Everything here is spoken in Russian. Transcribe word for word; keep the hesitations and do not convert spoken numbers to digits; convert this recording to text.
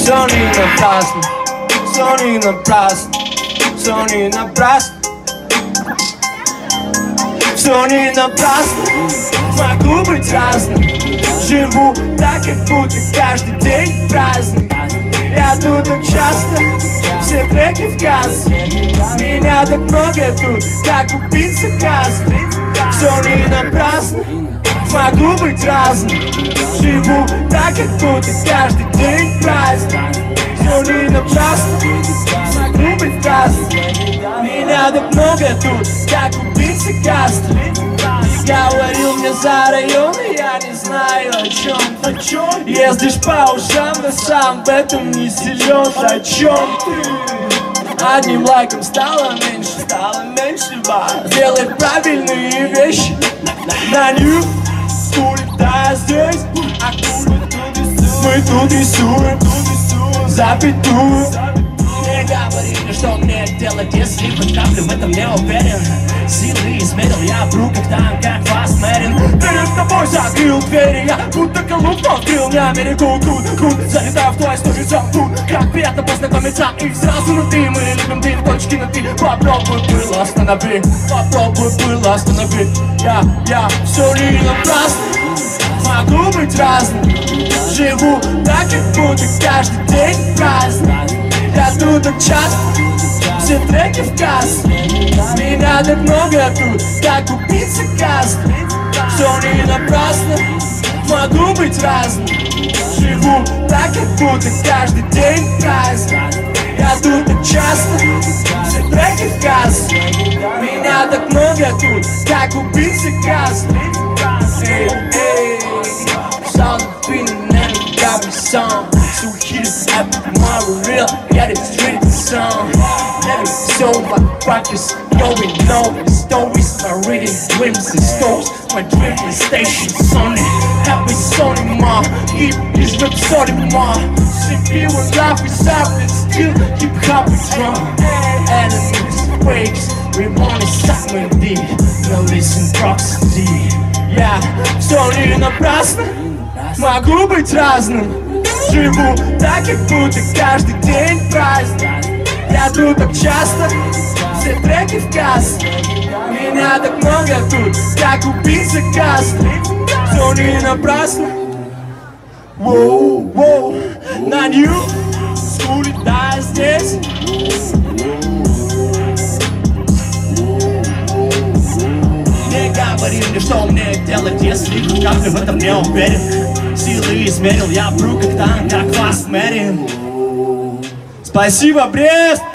Все не напрасно, все не напрасно, все не напрасно. Все не напрасно, могу быть разным. Живу так, как будто каждый день праздник. Я тут так часто, все треки в касс. Меня так много тут, как убийца каст. Все не напрасно, могу быть разным. Живу так, как будто каждый день праздник. Все не напрасно, могу быть разным. Меня так много тут, как убийца каст. Говорил мне за район, и я не знаю о чем, о чем. Ездишь по ушам, но сам в этом не силен. О чем ты? Одним лайком стало меньше, стало меньше вас. Делай правильные вещи на нью. Улетая здесь, а мы тут рисуем запятую. Мне говорили, что мне делать, если хоть каплю в этом не уверен. Силы измерил я в руках там, как фастмерин. Перед тобой закрыл двери, я будто колумб открыл. Не Америку тут, тут, залетаю в твою историю тут. Как приятно познакомиться и сразу на ты. Мы любим дым, точки на ты. Попробуй было останови, попробуй было останови. Я, я, все не напрасно, могу быть разным. Живу так, как будто каждый день праздник. Я тут так часто, все треки в касс. Меня так много тут, как убийца каст. Все не напрасно, могу быть разным. Живу так, как будто каждый день праздник. Я тут так часто, все треки в касс. Меня так много тут, как убийца каст. Эй, эй, sound of feeling and got me some. So hit it up tomorrow real, yeah it's straight song. Never so my practice, going over the stories. My reading dreams and stories. My dream station's on it. Happy Sony Ma, keep his lips on it Ma. See people laugh inside but still keep happy drum. Enemies, breaks, we want something deep. No listen proxy. Я все не напрасно, могу быть разным. Живу так, как будто каждый день праздник. Я тут так часто, все треки в касс. Меня так много тут, как убийца каст. Все не напрасно. Воу, воу, на нью, улетая здесь. Мне говорили, что мне делать, если как-то в этом не уверен. Силы измерил я в руках там, как фастмерин. Спасибо, Брест!